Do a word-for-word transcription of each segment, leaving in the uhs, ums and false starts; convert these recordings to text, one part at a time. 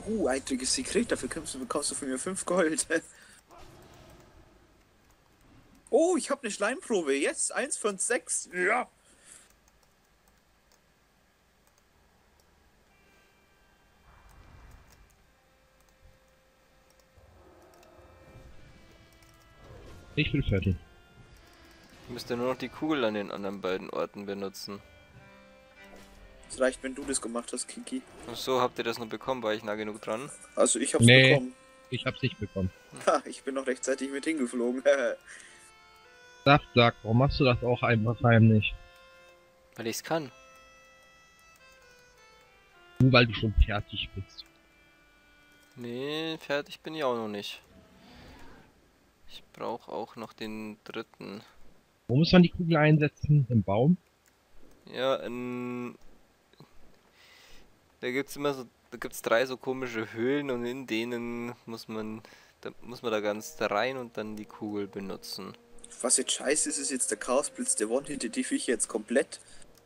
Uh, eitriges Sekret, dafür bekommst du, bekommst du von mir fünf Gold. Oh, ich habe eine Schleimprobe. Jetzt, eins von sechs. Ja. Ich bin fertig. Ich müsste nur noch die Kugel an den anderen beiden Orten benutzen. Es reicht, wenn du das gemacht hast, Kiki. Ach so, habt ihr das noch bekommen? War ich nah genug dran? Also ich hab's Nee. bekommen. Ich hab's nicht bekommen. Ha, ich bin noch rechtzeitig mit hingeflogen. Sag, sag, warum machst du das auch einfach heimlich? Weil ich's kann. Nur weil du schon fertig bist. Nee, fertig bin ich auch noch nicht. Ich brauche auch noch den dritten. Wo muss man die Kugel einsetzen? Im Baum? Ja, in... Da gibt's immer so... Da gibt's drei so komische Höhlen und in denen muss man... Da muss man da ganz rein und dann die Kugel benutzen. Was jetzt scheiße ist, ist jetzt der Chaosblitz, der one-hittet die Viecher jetzt komplett.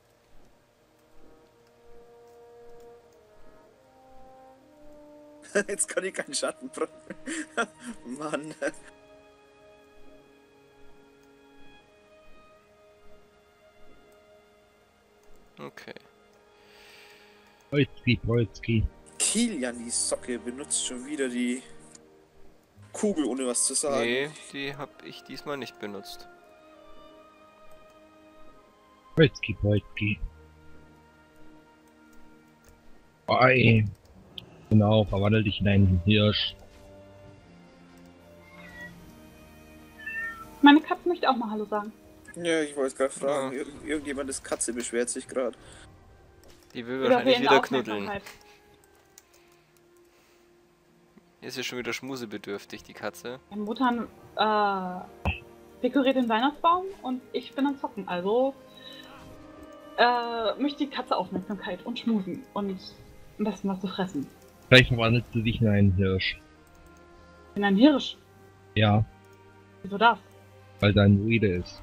Jetzt kann ich keinen Schatten brauchen. Mann. Okay. Polski, Polski. Kilian, die Socke, benutzt schon wieder die Kugel, ohne was zu sagen. Nee, die hab ich diesmal nicht benutzt. Polski, Polski. Oi. Genau, verwandel dich in einen Hirsch. Meine Katze möchte auch mal Hallo sagen. Ja, ich wollte gerade fragen. Ja. Ir irgendjemandes Katze beschwert sich gerade. Die will Über wahrscheinlich fehlende wieder knuddeln. Aufmerksamkeit. Ist ja schon wieder schmusebedürftig, die Katze. Meine Mutter äh, dekoriert den Weihnachtsbaum und ich bin am Zocken. Also äh, möchte die Katze Aufmerksamkeit und schmusen und am besten was zu fressen. Vielleicht verwandelt sie dich in einen Hirsch. In ein Hirsch. Ja, Wieso das? weil da ein Druide ist.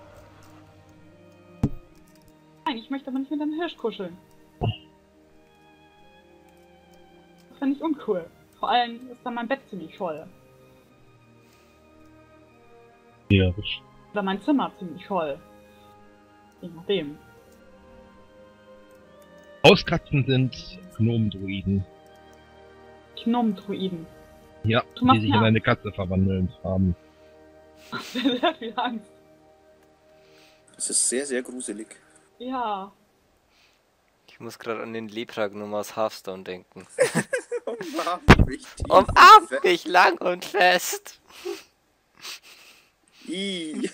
Nein, ich möchte aber nicht mit einem Hirsch kuscheln. Das finde ich uncool. Vor allem ist dann mein Bett ziemlich voll. Hirsch. Oder mein Zimmer ziemlich voll. Je nachdem. Hauskatzen sind Gnomendruiden. Gnomendruiden. Ja, Du machst die sich mir in eine Katze verwandeln haben. Sehr, sehr viel Angst. Das ist sehr, sehr gruselig. Ja. Ich muss gerade an den Lepra-Gnome aus Hearthstone denken. Umarm mich tief Umarm und fest. mich lang und fest! I.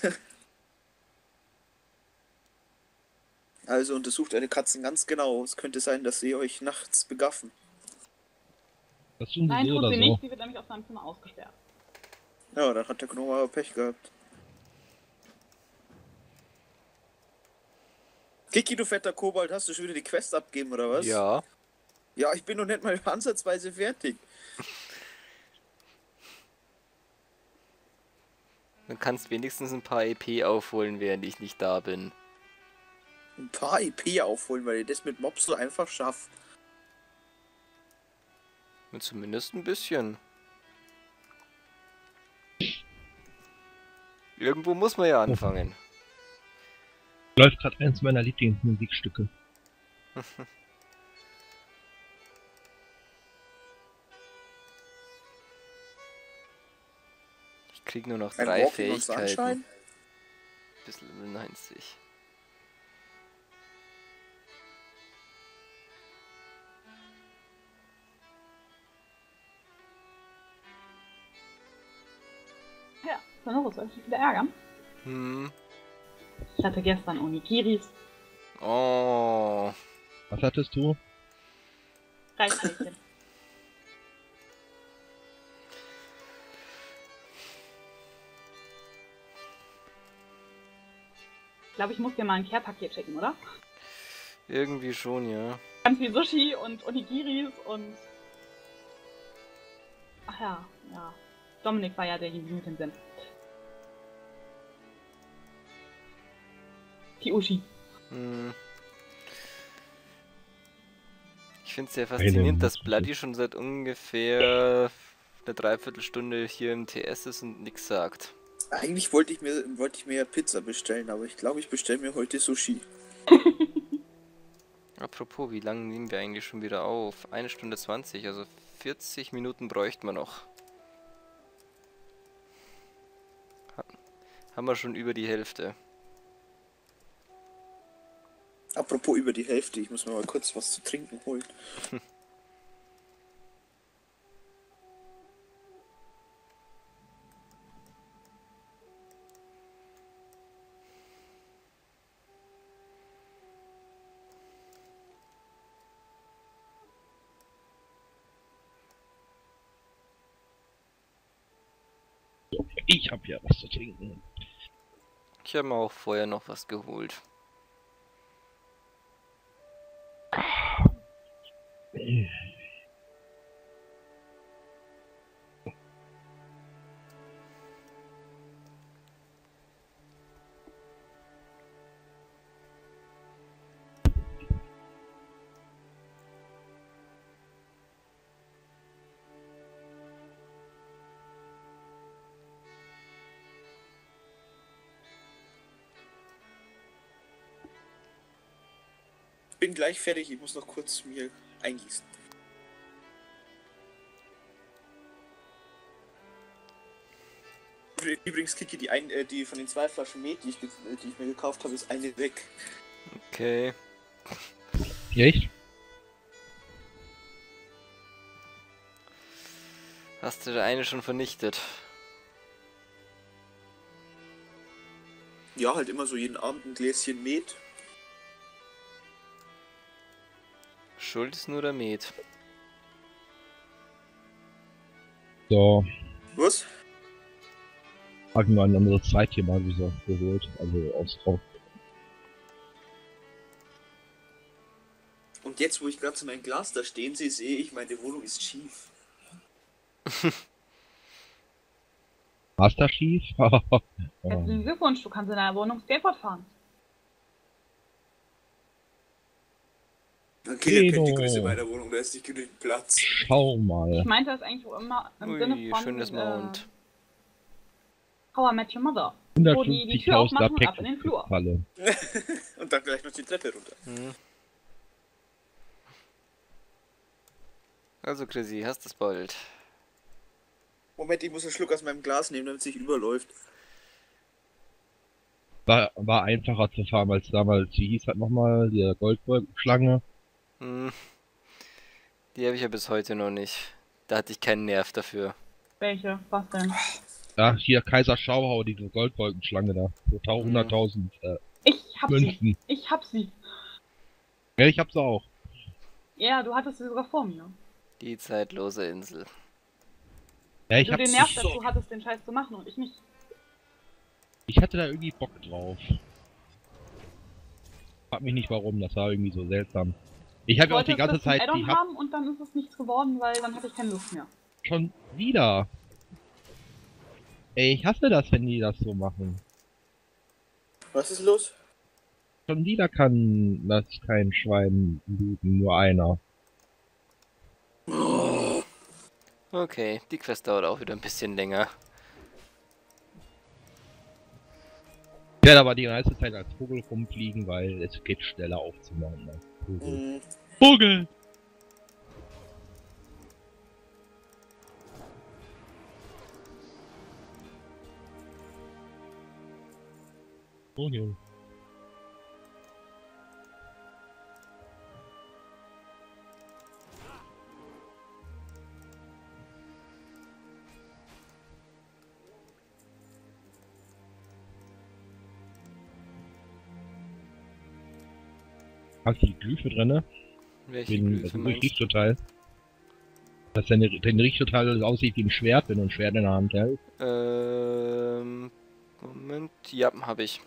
Also untersucht eure Katzen ganz genau. Es könnte sein, dass sie euch nachts begaffen. Das tun Nein, sie so tut oder sie so. nicht. Sie wird nämlich aus seinem Zimmer ausgesperrt. Ja, dann hat der Gnome aber Pech gehabt. Kiki, du fetter Kobold, hast du schon wieder die Quest abgegeben, oder was? Ja. Ja, ich bin noch nicht mal ansatzweise fertig. Du kannst wenigstens ein paar E P aufholen, während ich nicht da bin. Ein paar I P aufholen, weil ihr das mit Mobs so einfach schafft. Und zumindest ein bisschen. Irgendwo muss man ja anfangen. Läuft gerade eins meiner Lieblingsmusikstücke. Ich krieg nur noch Ein drei Walking on Fähigkeiten. Sunshine? Bis Level neunzig. Ja, Sonoro, soll ich dich wieder ärgern? Hm. Ich hatte gestern Onigiris. Oh. Was hattest du? Reichhällchen. Ich glaube, ich muss dir mal ein Care-Paket schicken, oder? Irgendwie schon, ja. Ganz viel Sushi und Onigiris und... Ach ja, ja. Dominik war ja derjenige mit dem Sinn. Die Uschi. Hm. Ich finde es sehr faszinierend, Eine dass Minute. Bloody schon seit ungefähr eine Dreiviertelstunde hier im T S ist und nichts sagt. Eigentlich wollte ich mir wollte ich mir ja Pizza bestellen, aber ich glaube, ich bestelle mir heute Sushi. Apropos, wie lange nehmen wir eigentlich schon wieder auf? Eine Stunde zwanzig, also vierzig Minuten bräuchten wir noch. Ha haben wir schon über die Hälfte. Apropos über die Hälfte, ich muss mir mal kurz was zu trinken holen. Ich habe ja was zu trinken. Ich habe mir auch vorher noch was geholt. Bin gleich fertig, ich muss noch kurz mir eingießen. Übrigens, Kiki, die, ein, äh, die von den zwei Flaschen Met, die ich, ge- die ich mir gekauft habe, ist eine weg. Okay. Echt? Hast du der eine schon vernichtet? Ja, halt immer so jeden Abend ein Gläschen Met. Schuld ist nur der Met. So, Was? habe ich mir ein anderes Zeitchen mal so geholt. Also aus drauf. Und jetzt, wo ich gerade so mein Glas da stehen sehe, sehe ich, meine Wohnung ist schief. Master Chief? Herzlichen Glückwunsch, du kannst in deiner Wohnung Skateboard fahren. Okay, ihr kennt die Kino. Größe meiner Wohnung, da ist nicht genügend Platz. Schau mal. Ich meinte das eigentlich auch immer im Sinne Ui, von schönes Mount. Äh, How I Met Your Mother. Wo die die Tür hundertfünfzigtausend aufmachen und ab in den Flur. Falle. Und dann gleich noch die Treppe runter. Hm. Also Chrissy, hast du es bald? Moment, ich muss einen Schluck aus meinem Glas nehmen, damit es nicht überläuft. War, war einfacher zu fahren als damals. Wie hieß das nochmal? Die Goldschlange. Hm. Die habe ich ja bis heute noch nicht. Da hatte ich keinen Nerv dafür. Welche? Was denn? Ja, hier Kaiser Schauhau, diese Goldwolkenschlange da. So hunderttausend äh, Ich hab sie. Münzen. Ich hab sie. Ja, ich hab's auch. Ja, du hattest sie sogar vor mir. Die zeitlose Insel. Ja, ich du hab's den Nerv nicht dazu so. hattest, den Scheiß zu machen und ich nicht. Ich hatte da irgendwie Bock drauf. Frag mich nicht warum, das war irgendwie so seltsam. Ich habe ja auch die ganze Zeit Add-on die hab haben und dann ist es nichts geworden, weil dann hatte ich keine Lust mehr. schon wieder. Ey, ich hasse das, wenn die das so machen. Was ist los? Schon wieder kann das kein Schwein looten, nur einer. Okay, die Quest dauert auch wieder ein bisschen länger. Ich werde aber die ganze Zeit als Vogel rumfliegen, weil es geht schneller aufzumachen als Vogel. Hm, Vogel! Vogel. Hast du die Glyphe drinne? Welche Den, Glyphe also meinst du? Richttotal. Dass deine, dein Richttotal aussieht wie ein Schwert, wenn du ein Schwert in der Hand hältst. Ähm, Moment, ja, habe ich.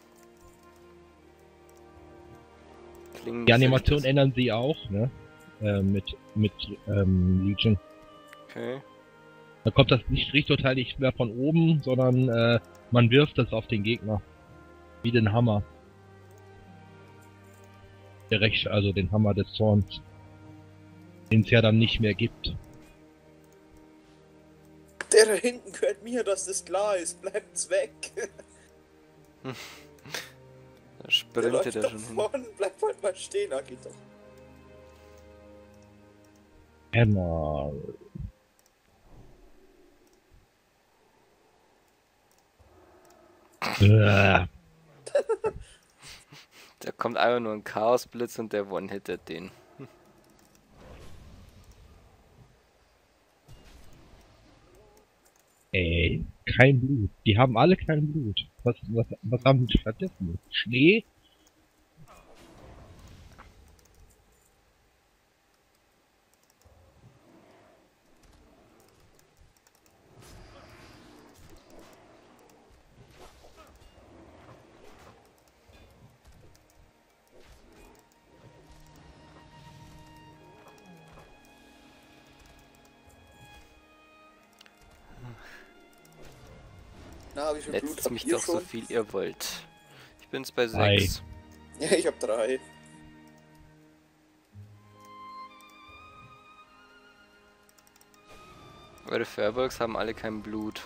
Klingen Die Animationen gefällt ändern sie auch, ne? Äh, mit, mit, ähm, Legion. das. Okay. Da kommt das nicht Richttotal nicht mehr von oben, sondern, äh, man wirft es auf den Gegner. Wie den Hammer. Der Recht, also den Hammer des Zorns. Den es ja dann nicht mehr gibt. Der da hinten gehört mir, dass das klar ist. Bleibt's weg. Da Der sprintet läuft er schon hin. davon. Bleib halt mal stehen, Aki doch. Hammer. Äh, Da kommt einfach nur ein Chaosblitz und der one-hittet den. ey, kein Blut. Die haben alle kein Blut. Was, was, was haben die stattdessen? Schnee? Na, wie viel Blut Letzt habt mich ihr doch so schon? viel ihr wollt. Ich bin's bei Drei. sechs. Ja, ich hab drei. Eure Fairbolgs haben alle kein Blut.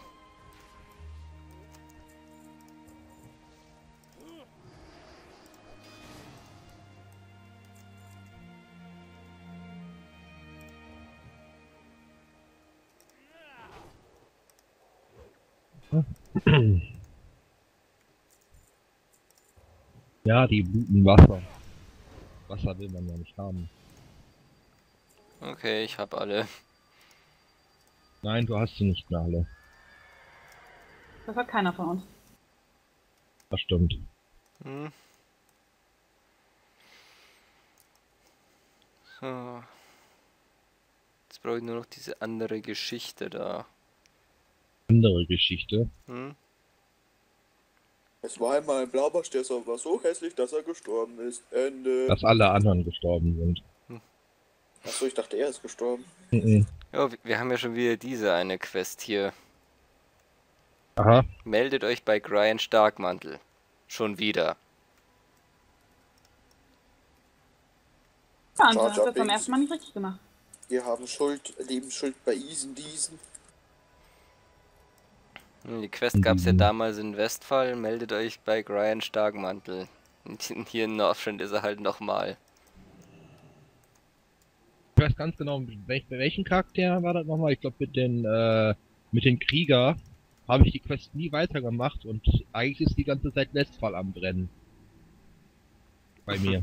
Ja, die bluten Wasser. Wasser will man ja nicht haben. Okay, ich hab alle. Nein, du hast sie nicht mehr alle. Das hat keiner von uns. Das stimmt. Hm. So. Jetzt brauche ich nur noch diese andere Geschichte da. Andere Geschichte. Hm? Es war einmal ein Blaubarsch, der war so hässlich, dass er gestorben ist. Ende. Dass alle anderen gestorben sind. Achso, ich dachte, er ist gestorben. Mhm. Ja, wir- wir haben ja schon wieder diese eine Quest hier. Aha. Meldet euch bei Brian Starkmantel. Schon wieder. Ja, und Jar du hast Jar das beim Binks. ersten Mal nicht richtig gemacht. Wir haben Schuld, Lebensschuld bei Isen diesen. Hm, Die Quest gab es ja Mhm. damals in Westfall. Meldet euch bei Brian Starkmantel. Und hier in Northrend ist er halt nochmal. Ich weiß ganz genau, bei bei welchem Charakter war das nochmal? Ich glaube mit den äh, mit den Krieger habe ich die Quest nie weitergemacht und eigentlich ist die ganze Zeit Westfall am Brennen. Bei mir.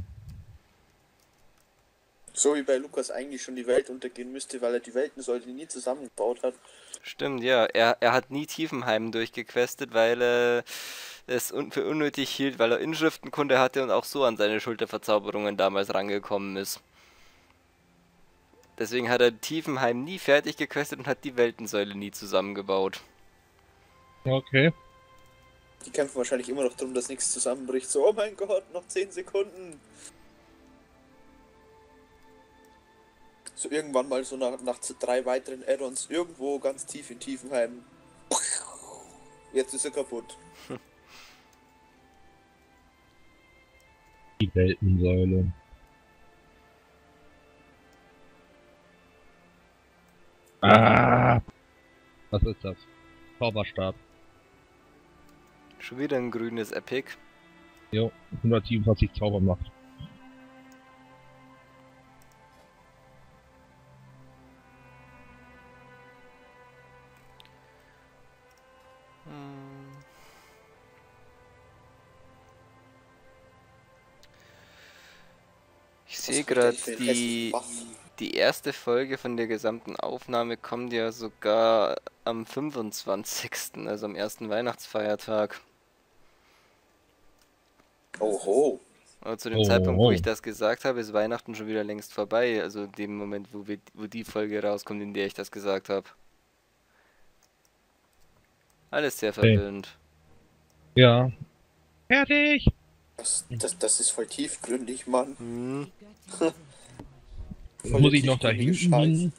So wie bei Lukas eigentlich schon die Welt untergehen müsste, weil er die Weltensäule nie zusammengebaut hat. Stimmt, ja. Er, er hat nie Tiefenheim durchgequestet, weil er es un für unnötig hielt, weil er Inschriftenkunde hatte und auch so an seine Schulterverzauberungen damals rangekommen ist. Deswegen hat er Tiefenheim nie fertig gequestet und hat die Weltensäule nie zusammengebaut. Okay. Die kämpfen wahrscheinlich immer noch darum, dass nichts zusammenbricht. So, oh mein Gott, noch zehn Sekunden. So irgendwann mal so nach, nach drei weiteren Add-ons irgendwo ganz tief in Tiefenheim. Jetzt ist er kaputt. Die Weltensäule. Ah! Was ist das? Zauberstab. Schon wieder ein grünes Epic. Jo, hundertsiebenundzwanzig Zaubermacht. Hm. Ich sehe Was kriegt er gerade, eigentlich für einen die, hässlichen Buff? die erste Folge von der gesamten Aufnahme kommt ja sogar am fünfundzwanzigsten, also am ersten Weihnachtsfeiertag. Oho. Aber zu dem Oh, Zeitpunkt, wo oh. ich das gesagt habe, ist Weihnachten schon wieder längst vorbei. Also dem Moment, wo, wir, wo die Folge rauskommt, in der ich das gesagt habe. Alles sehr verwirrend. Ja. Fertig! Das, das, das ist voll tiefgründig, Mann. Hm. Voll Muss der ich noch da tiefgründige hinten Scheiß. hin?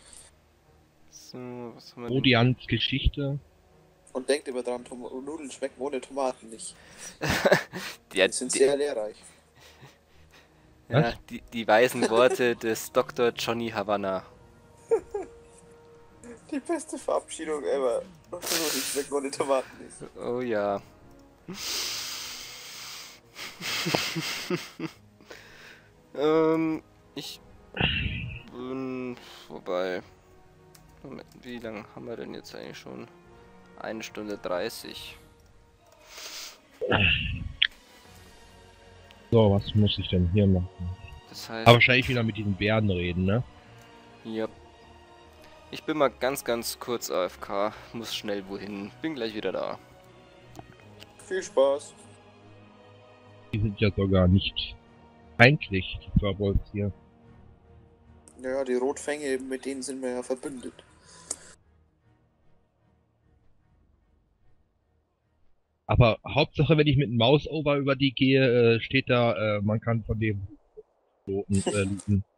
So, was haben wir denn? Odians Geschichte. Und denkt immer dran, Tom Nudeln schmecken ohne Tomaten nicht. Ja, Die sind die, sehr lehrreich. Ja, Was? die, die weisen Worte des Doktor Johnny Havana. Die beste Verabschiedung ever. Nur die Sekunde Tomaten nicht. Oh ja. ähm, ich bin vorbei. Moment, wie lange haben wir denn jetzt eigentlich schon? Eine Stunde dreißig. So, was muss ich denn hier machen? Das heißt, Aber wahrscheinlich wieder mit diesen Bären reden, ne? ja. Ich bin mal ganz, ganz kurz A F K. Muss schnell wohin. Bin gleich wieder da. Viel Spaß. Die sind ja sogar nicht feindlich, die Furbolgs hier. Naja, die Rotfänge, mit denen sind wir ja verbündet. Aber Hauptsache, wenn ich mit einem Mouse-Over über die gehe, äh, steht da, äh, man kann von dem Loten, äh, looten.